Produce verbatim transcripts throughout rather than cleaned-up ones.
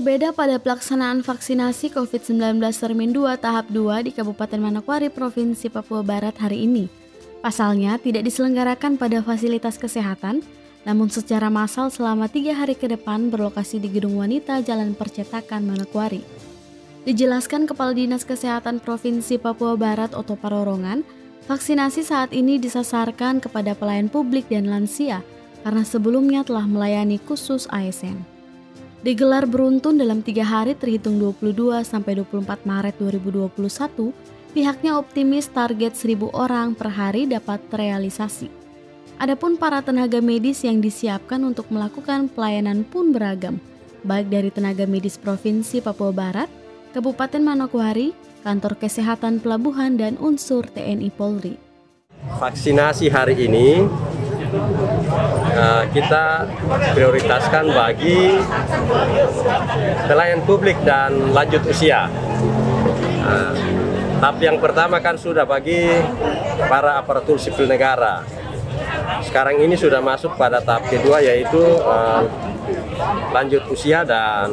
Berbeda pada pelaksanaan vaksinasi covid sembilan belas termin dua tahap dua di Kabupaten Manokwari, Provinsi Papua Barat hari ini. Pasalnya tidak diselenggarakan pada fasilitas kesehatan, namun secara massal selama tiga hari ke depan berlokasi di Gedung Wanita Jalan Percetakan Manokwari. Dijelaskan Kepala Dinas Kesehatan Provinsi Papua Barat Oto Parorongan, vaksinasi saat ini disasarkan kepada pelayan publik dan lansia karena sebelumnya telah melayani khusus A S N. Digelar beruntun dalam tiga hari terhitung dua puluh dua sampai dua puluh empat Maret dua ribu dua puluh satu, pihaknya optimis target seribu orang per hari dapat terrealisasi. Adapun para tenaga medis yang disiapkan untuk melakukan pelayanan pun beragam, baik dari tenaga medis Provinsi Papua Barat, Kabupaten Manokwari, Kantor Kesehatan Pelabuhan, dan unsur T N I Polri. Vaksinasi hari ini uh, kita prioritaskan bagi pelayan publik dan lanjut usia. Uh, tahap yang pertama kan sudah bagi para aparatur sipil negara. Sekarang ini sudah masuk pada tahap kedua, yaitu uh, lanjut usia dan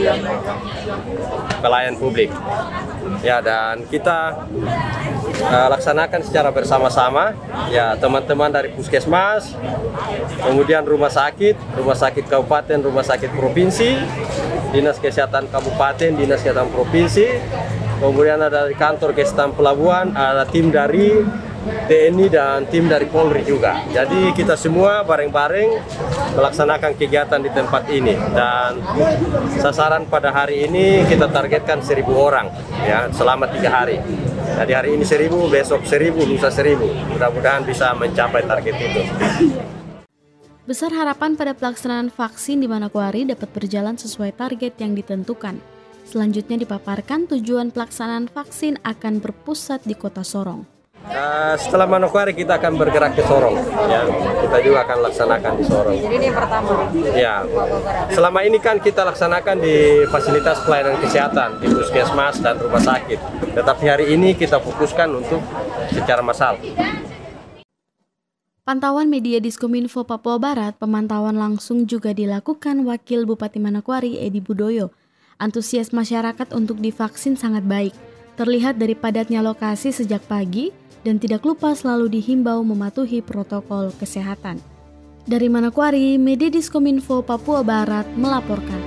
pelayan publik. Ya, dan kita uh, laksanakan secara bersama-sama, ya, teman-teman dari puskesmas, kemudian rumah sakit, rumah sakit kabupaten, rumah sakit provinsi, dinas kesehatan kabupaten, dinas kesehatan provinsi, kemudian ada dari kantor kesehatan pelabuhan, ada tim dari T N I dan tim dari Polri juga. Jadi kita semua bareng-bareng melaksanakan kegiatan di tempat ini, dan sasaran pada hari ini kita targetkan seribu orang, ya, selama tiga hari. Jadi hari ini seribu, besok seribu, lusa seribu. Mudah-mudahan bisa mencapai target itu. Besar harapan pada pelaksanaan vaksin di Manokwari dapat berjalan sesuai target yang ditentukan. Selanjutnya dipaparkan tujuan pelaksanaan vaksin akan berpusat di Kota Sorong. Uh, setelah Manokwari kita akan bergerak ke Sorong, ya, kita juga akan laksanakan di Sorong. Jadi ini yang pertama. Ya, selama ini kan kita laksanakan di fasilitas pelayanan kesehatan di puskesmas dan rumah sakit. Tetapi hari ini kita fokuskan untuk secara massal. Pantauan media Diskominfo Papua Barat, pemantauan langsung juga dilakukan Wakil Bupati Manokwari Edi Budoyo. Antusias masyarakat untuk divaksin sangat baik, terlihat dari padatnya lokasi sejak pagi, dan tidak lupa selalu dihimbau mematuhi protokol kesehatan. Dari Manokwari, media Diskominfo Papua Barat melaporkan.